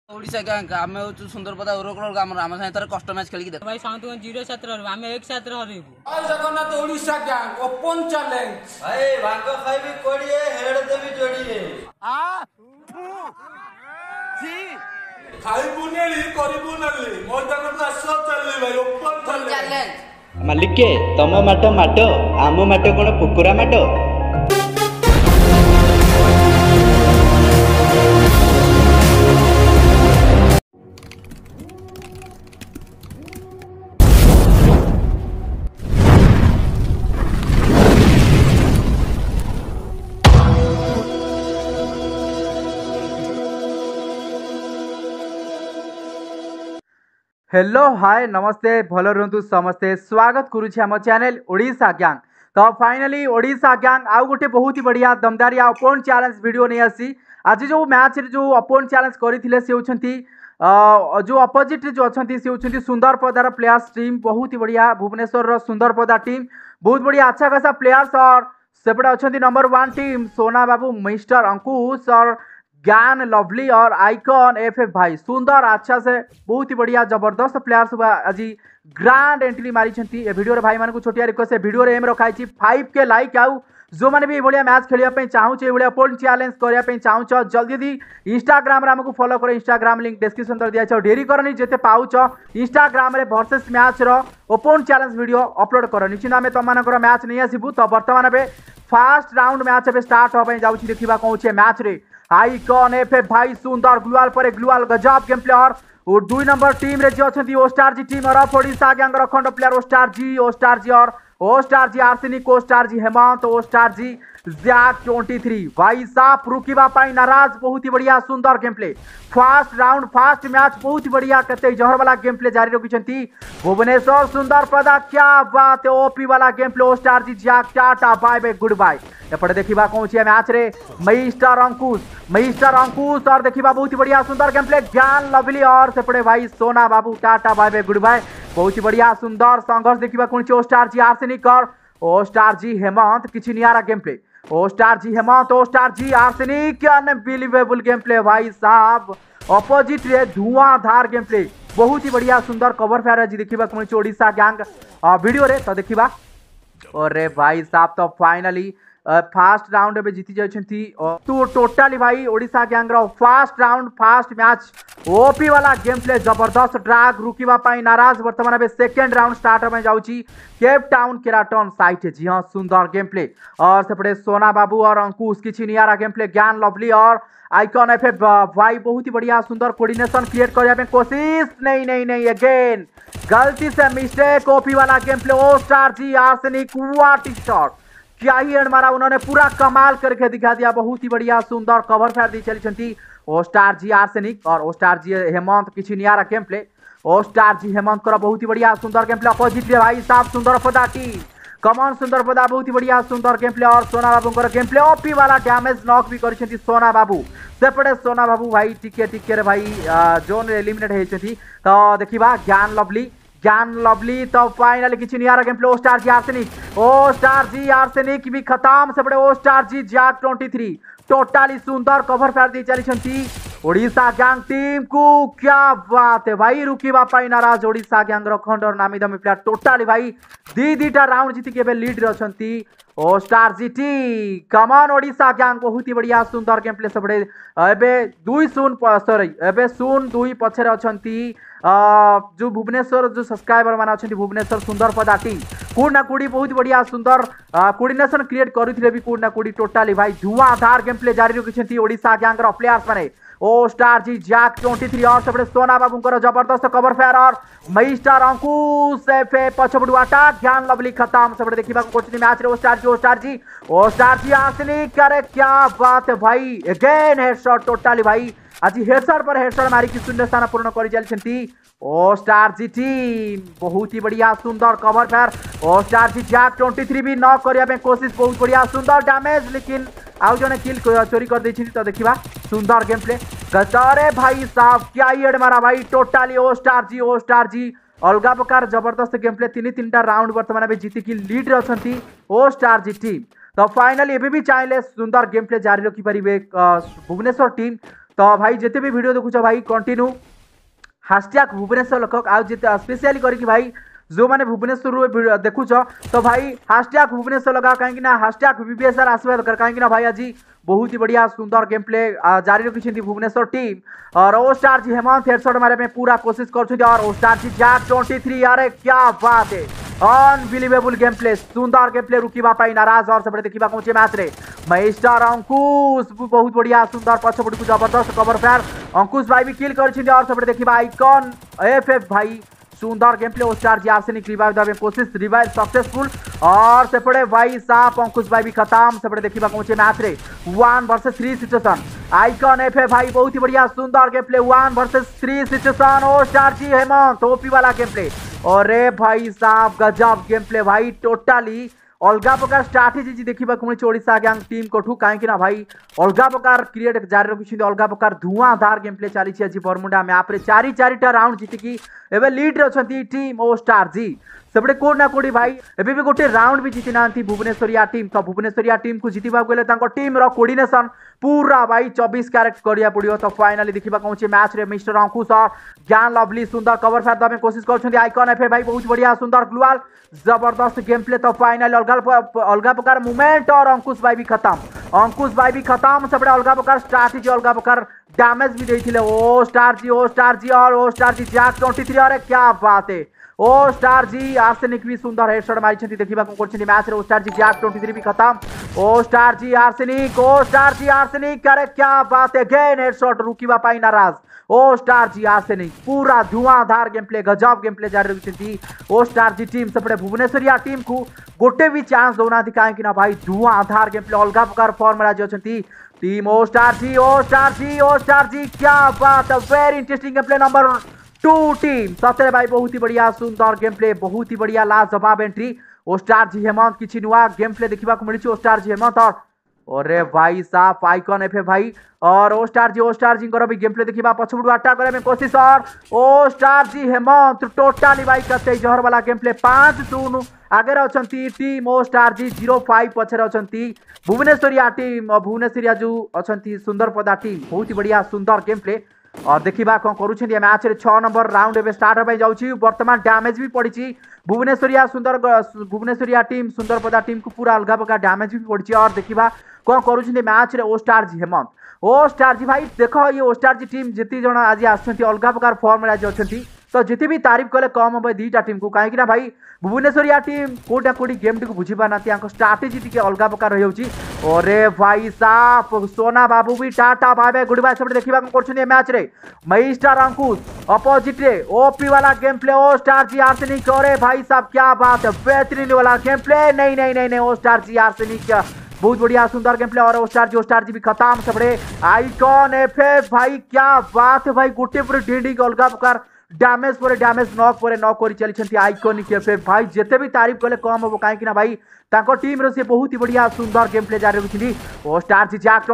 Odisha gang आमे होचु सुंदरपदा ओरोकल गाम आम साथ कष्ट मैच खेल देख भाई साउंड 0-7 आम 1-7 हरइबू भाई Jagannath Odisha gang open challenge भाई भाग खाइबी कोड़िए हेड देबी जोड़िए आ जी खाइबू नेली करिबू नेली मैदान को आसो चलली भाई ओपन चैलेंज मालिके तम माट आम माट कोन पुकुरा माट। हेलो हाय नमस्ते भल रुहतु समस्ते स्वागत करुछि हम चैनल ओडिशा गैंग। तो फाइनली ओडिशा गैंग आउ गोटे बहुत ही बढ़िया दमदारिया ओपन चैलेंज वीडियो नहीं आसी। आज जो मैच रे जो ओपन चैलेंज करथिले से होछंती जो अपोजिट जो अछंती से होछंती सुंदरपदार प्लेयर्स टीम बहुत ही बढ़िया भुवनेश्वर रो सुंदरपदा टीम बहुत बढ़िया अच्छा खासा प्लेयर्स और सेपटे अछंती नंबर 1 टीम सोना बाबू मिस्टर अंकुश और ज्ञान लवली और आइकन एफएफ भाई सुंदर अच्छा से बहुत ही बढ़िया जबरदस्त प्लेयर्स आज ग्रांड एंट्री मारी ए वीडियो भाई मान छोटिया रिक्वेस्ट है वीडियो रे एम रखाई 5 के लाइक आउ जो मैंने भी ये मैच खेलने चाहूँ ये ओपन चैलेंज करने चाहूँ जल्दी जल्दी इंस्टाग्राम आमको फॉलो कर इंस्टाग्राम लिंक डिस्क्रिप्शन तक दिया डेरी करनी जिते पाउच इंस्टाग्राम रे वर्सेस मैच रो ओपन चैलेंज वीडियो अपलोड कर निश्चित आम तुम मैच नहीं आसबू। तो बर्तमान फास्ट राउंड मैच स्टार्ट होगा जाऊँगी देखा कौन मैच रे आइकन एफएफ भाई सुंदर ग्लुआल पर ग्लुआल गजब गेम प्लेयर और 2 नंबर टीम रे जो अछंती ओस्टार जी टीम और ओडिशा गैंग रखंड प्लेयर ओस्टार जी और ओस्टार जी आर्सेनिक ओस्टार जी हेमंत ओस्टार जी जैक 23 भाई साहब रुकिबा पाई नाराज बहुत ही बढ़िया सुंदर game play fast round fast match बहुत ही बढ़िया कते जहर वाला गेम प्ले जारी रखिछंती भुवनेश्वर सुंदरपदा क्या बात है ओपी वाला गेम प्ले ओस्टार जी जैक टाटा बाय बाय गुड बाय। एपटे देखा कौन मैच रे मिस्टर अंकुश और देखा बहुत ही बढ़िया सुंदर गेम प्ले ज्ञान लवली और सेपटे भाई सोना बाबू टाटा बाय बाय गुड बाय बहुत ही बढ़िया सुंदर संघर्ष देखा कौन ओस्टार जी आर्सेनिक और ओस्टार जी हेमंत किसी नियारा गेम प्ले ओस्टार जी हेमंत ओस्टार जी आर्सेनिक अनबिलीवेबल गेम प्ले भाई साहब अपोजिट रे धुआंधार गेम प्ले बहुत ही बढ़िया सुंदर कवर फेयर आज देखा कौन ओडिशा गैंग वीडियो रे। तो देखा अरे भाई साहब तो फाइनली फास्ट राउंड में जीती जाती तो टोटाली भाई ओडिशा गैंग रो fast round fast match OP वाला गेम प्ले जबरदस्त ड्राग रुकिबा पाई नाराज वर्तमान सेकेंड राउंड स्टार्ट होने जाउची केप टाउन केराटन साइट जी हाँ सुंदर गेम प्ले और सेपटे सोना बाबू और अंकुश किसी नियारा गेम प्ले ज्ञान लवली और आइकन एफएफ भाई बहुत ही बढ़िया सुंदर कोऑर्डिनेशन क्रिएट करने कोशिश नहीं अगेन गलती से मिस्टेक ओपी वाला game play ओस्टार ji Arsenic what shot क्या ही एंड मारा उन्होंने पूरा कमाल करके दिखा दिया बहुत ही बढ़िया सुंदर कवर फेयर दी चली ओस्टार जी आर्सेनिक और ओस्टार जी हेमंत किसी नियारा गेम प्ले ओस्टार जी हेमंत करा बहुत ही बढ़िया सुंदर गेम प्ले अपोजिट भाई साहब सुंदरपदा टीम कमन सुंदरपदा बहुत ही बढ़िया सुंदर गेम प्ले और Sona Babu game play OP वाला डैमेज नॉक भी कर सोना बाबू सेपटे सोना बाबू भाई टिके रे भाई जोन एलिमिनेट होती। तो देखा ज्ञान लवली तो फाइनली किसी नियारा गेम प्ले ओस्टार जी आर्सेनिक भी खत्म सेपटे ओस्टार जी जैक 23 टोटाली सुंदर कवर फेयर दी चली ओडिशा गैंग टीम को क्या बात है भाई रुकिबा पाई नाराज ओडिशा गैंग रखंड और नामी दामी प्लेयर टोटाली भाई दीटा राउंड जीत के लीड रे अछंती ओस्टार जीटी कमान ओडिशा गैंग बहुत ही बढ़िया सुंदर गेम प्ले सबडे एबे 2-2 पछरे अछंती जो भुवनेश्वर जो सब्सक्राइबर माने अछंती भुवनेश्वर सुंदरपदा टीम कोडना कोडी बहुत बढ़िया सुंदर कोऑर्डिनेशन क्रिएट करिथिले भी कोडना कोडी टोटाली भाई धुआंधार गेम प्ले जारी रखिछंती ओडिशा गैंग रो प्लेयर्स माने ओस्टार जी जैक 23 और सेपटे सोना बाबू जबरदस्त कवर फेयर और मिस्टर अंकुश एफए पछपटू अटैक ज्ञान लवली खत्म सेपटे देखा कोचिंग मैच रे ओस्टार जी आर्सेनिक करे क्या बात है भाई अगेन हेडशॉट टोटाली भाई आज हेडशॉट पर हेडशॉट मारी कि शून्य स्थान पूर्ण कर चलती ओस्टार जी टीम बहुत ही बढ़िया सुंदर कवर फेयर ओस्टार जी जैक 23 भी न करने कोशिश बहुत बढ़िया सुंदर डैमेज लेकिन आउ जने किल चोरी कर देछि। तो देखा सुंदर गेम प्ले गतारे भाई साहब क्या एड मारा भाई टोटाली ओस्टार जी अलग प्रकार जबरदस्त गेम प्ले 3-3टा राउंड वर्तमान में जीति की लीड रे अछंती ओस्टार जी टीम। तो फाइनली एबे भी चाहिले सुंदर गेम प्ले जारी रखी परिबे भुवनेश्वर टीम तो भाई जिते भी वीडियो देखुच भाई कंटिन्यू हाशटैग भुवनेश्वर लखक आउ जिते स्पेशली करके भाई जो मैंने भुवनेश्वर देखुच तो भाई हाशटैग भुवनेश्वर लगा कहीं हाशटैग VBSR आसवा दरकार कहीं भाई आज बहुत ही बढ़िया सुंदर गेम प्ले जारी रखी भुवनेश्वर टीम और O Star G Hemant headshot मारे में पूरा कोशिश कर और ओ स्टार जी जैक 23 अरे क्या बात है अनबिलीवेबल गेम प्ले सुंदर गेम प्ले रुकिबा नाराज और सब देखा पहुंचे मैच रे मिस्टर अंकुश बहुत बढ़िया सुंदर पछपट को जबरदस्त कवर फायर अंकुश भाई भी किल कर और सब देखा आइकन FF भाई सुंदर game play Star G Arsenic revive दबे कोशिश रिवाइव सक्सेसफुल और सेपटे भाई साफ अंकुश भाई भी खत्म सेपटे देखा पहुंचे मैच रे 1 वर्सेस 3 सिचुएशन आइकन FF भाई बहुत ही बढ़िया सुंदर game play 1 versus 3 situation O Star G Hemant OP वाला गेम प्ले और भाई साहब गजब गेम प्ले भाई टोटाली अलगा प्रकार स्ट्राटेजी देखा मिली ओडिशा गैंग टीम कोठू कहीं ना भाई अलगा प्रकार क्रिएट जारी रखी अलगा प्रकार धुआंधार गेम प्ले चली आज बरमुंडा मैप रे 4 राउंड जीतिकी एवं लीड रे अछंती टीम ओ स्टार जी सेपटे कोड ना कोडी भाई एबे भी गोटे राउंड भी जीति नांती भुवनेश्वरिया टीम तो भुवनेश्वरिया टीम को जीतिबा गले तांको टीम रो कोऑर्डिनेशन पूरा भाई 24 कैरेक्ट करिया पड़ियो तो फाइनली देखिबा पहुंचे मैच रे मिस्टर अंकुश और ज्ञान लवली सुंदर कवर फायर दबे कोशिश करछंती आइकन FF भाई बहुत बढ़िया सुंदर ग्लुआल जबरदस्त गेम प्ले तो फाइनली अलगा प्रकार मूवमेंट और अंकुश भाई भी खत्म सेपटे अलगा प्रकार स्ट्रैटेजी अलगा प्रकार डैमेज भी देथिले ओ स्टार जी और ओ स्टार जी जैक 23 अरे क्या बात है ओ स्टार जी आर्सेनिक भी सुंदर हेडशॉट मारी देखा मैच रे ओ स्टार जी जैक 23 भी खत्म ओ स्टार जी आर्सेनिक अरे क्या बात है गेन हेडशॉट रुकिबा पाई नाराज ओ स्टार जी आर्सेनिक पूरा धुआंधार गेम प्ले गजब गेम प्ले जारी रखी ओ स्टार जी टीम सेपटे भुवनेश्वरिया टीम को गोटे भी चांस दौना कहीं भाई धुआंधार गेम प्ले अलग प्रकार फॉर्म में आज टीम ओ स्टार जी क्या बात है very interesting game play number 2 team सतरे भाई बहुत ही बढ़िया सुंदर गेम प्ले बहुत ही बढ़िया लास्ट जवाब entry O Star G Hemant किसी नुआ गेम प्ले देखा मिली ओ स्टार जी हेमंत और भाई साफ आइकन FF भाई और ओ स्टार जी भी गेम प्ले देखा पछपटू अटैक करने में कोशिश और O Star G Hemant totally भाई कते जहर वाला गेम प्ले 5-0 आगे अछंती टीम ओ स्टार जी 0-5 पछरे अछंती भुवनेश्वरिया टीम भुवनेश्वरिया जो अछंती सुंदरपदा टीम बहुत ही बढ़िया सुंदर गेम प्ले और देखा कौन करुँच मैच रे 6 नंबर राउंड एवं स्टार्ट होगा जाऊँगी बर्तमान डैमेज भी पड़ी भुवनेश्वरिया टीम सुंदरपदा टीम को पूरा अलग प्रकार डैमेज भी पड़ी और देखा कौन करुँच मैच रे O Star G Hemant O Star G भाई देख ये ओ स्टार जी टीम जिते जन आज अलग प्रकार फॉर्म आज अच्छा तो जिते भी तारीफ कले कम हम 2टा टीम को कहीं ना भाई भुवनेश्वरिया टीम कोटा कोटी गेम टी को बुझी पाना स्ट्राटेजी टी अलग प्रकार रही और भाई साफ सोना बाबू भी टाटा बाय गुड बाय सब देखा कर मैच रे मिस्टर अंकुश अपोजिट रे ओपी वाला game play O Star G Arsenic और भाई साहब क्या बात है बेहतरीन वाला गेम प्ले नहीं ओ स्टार जी आर्सेनिक बहुत बढ़िया सुंदर गेम प्ले और ओ स्टार जी भी खत्म सबड़े आइकन FF भाई क्या बात है भाई गोटे पूरे डेडिंग अलग प्रकार डैमेज पर डैमेज नॉक कर चली आइकनिक FF भाई जिते भी तारीफ कले कम हम कहीं भाई ताको टीम रो से बहुत ही बढ़िया सुंदर गेम प्ले जारी रखी ओ स्टार जी जैक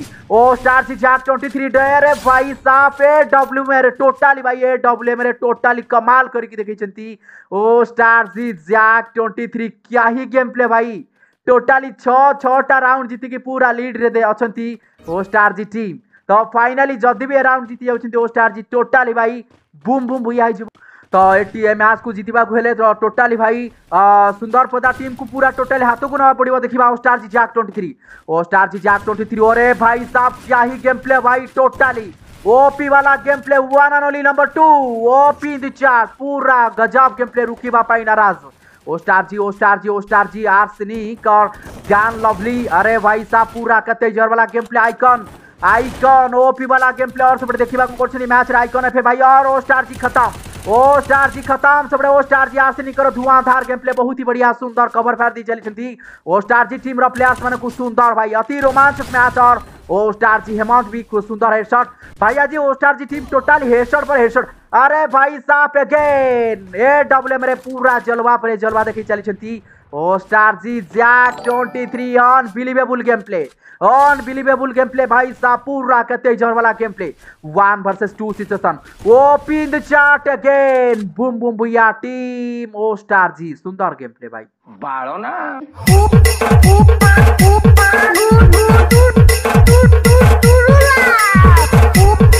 23 डरे भाई साफ AW में टोटाली भाई AW में टोटाली कमाल करके देखी ओ स्टार जी जैक 23 क्या ही गेम प्ले भाई टोटाली 6 राउंड जीतिकी पूरा लीड रे अछंती ओ स्टार जी टीम तो फाइनली जदि भी राउंड जीति जाउछंती ओ स्टार जी टोटाली भाई बूम भुइया तो ये मैच को जीतवा हेले तो टोटाली भाई सुंदरपदा टीम को पूरा टोटाली हाथ को नवा पड़ो देखा ओ स्टार जी जैक 23 और भाई साहब क्या ही गेम प्ले भाई टोटाली ओपी वाला game play 1 and only number 2 OP in the chart पूरा गजब गेम प्ले रुकी बापाई नाराज ओ स्टार जी आर्सेनिक और ज्ञान लवली अरे भाई साहब पूरा कते जर वाला गेम प्ले आइकन ओपी वाला गेम प्ले और सब देखा मैच आइकन FF भाई और ओ स्टार जी खत्म सब ओ स्टार जी आर्सेनिक धुआंधार गेम प्ले बहुत ही बढ़िया सुंदर कवर फायर दी चली O Star G team players मान को सुंदर भाई अति रोमांचक मैच और ओ स्टार जी हेमंत भी सुंदर हेडशॉट भाई आज O Star G team totally headshot पर हेडशॉट अरे भाई साहब अगेन AW मेरे पूरा जलवा पर जलवा देखी चली O Star G Jack 23 unbelievable game play भाई साहब पूरा कते जर वाला game play 1 versus 2 situation OP in the chart again boom भुइया टीम ओ स्टार जी सुंदर गेम प्ले भाई बाड़ो ना Ooh.